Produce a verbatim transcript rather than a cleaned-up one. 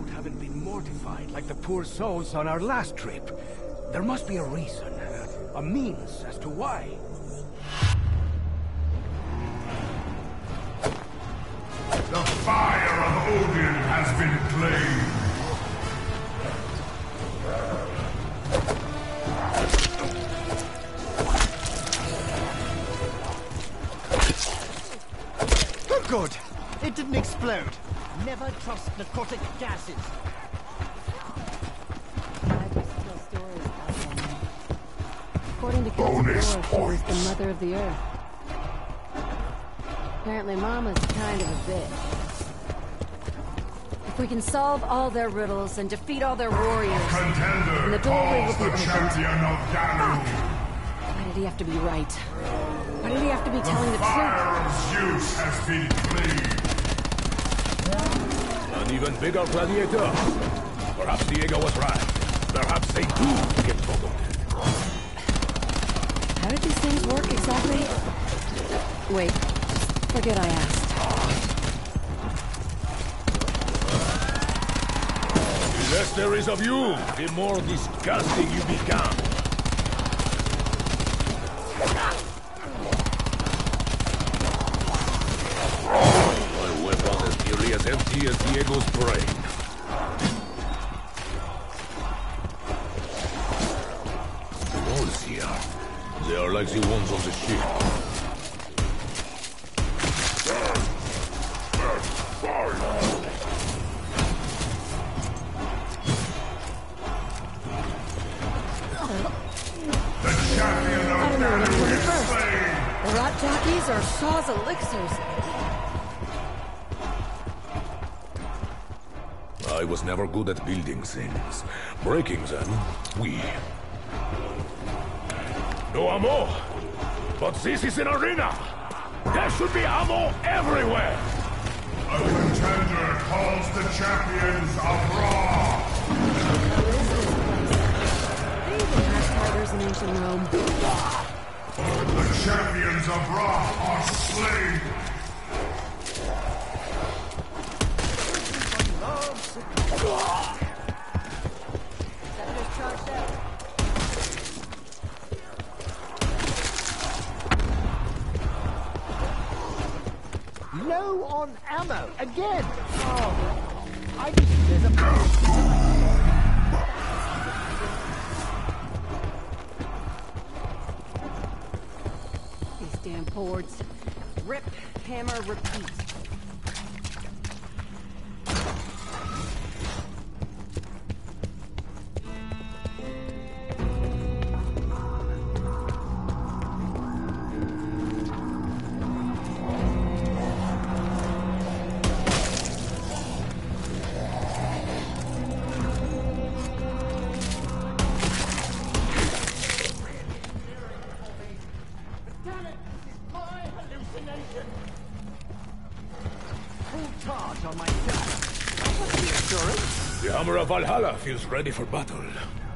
haven't been mortified like the poor souls on our last trip. There must be a reason, a means as to why. The fire of Odin has been claimed. Good. It didn't explode. Never trust narcotic gases. According to Caldor, she was the mother of the earth. Apparently Mama's kind of a bitch. If we can solve all their riddles and defeat all their warriors, Contender the doorway will calls be the opened. champion of Garu. Why did he have to be right? Why did he have to be telling the Fire truth? of Zeus has been claimed. An even bigger gladiator. Perhaps Diego was right. Perhaps they do get promoted. How did these things work exactly? Wait, forget I asked. The less there is of you, the more disgusting you become. My weapon is nearly as empty as Diego's brain. Walls here. They are like the ones on the ship. The champion of I don't know what Garu came is first. slain. The rot jockeys or Shaw's elixirs? I was never good at building things. Breaking them, we. No ammo! But this is an arena! There should be ammo everywhere! A contender calls the champions of Raw. These are mass tigers in ancient Rome. The champions of Raw are slain. Senators charged out. Low on ammo again. Oh, I think there's a. These damn boards. Rip, hammer, repeat. Full charge on my gun. What's the assurance? The Hammer of Valhalla feels ready for battle.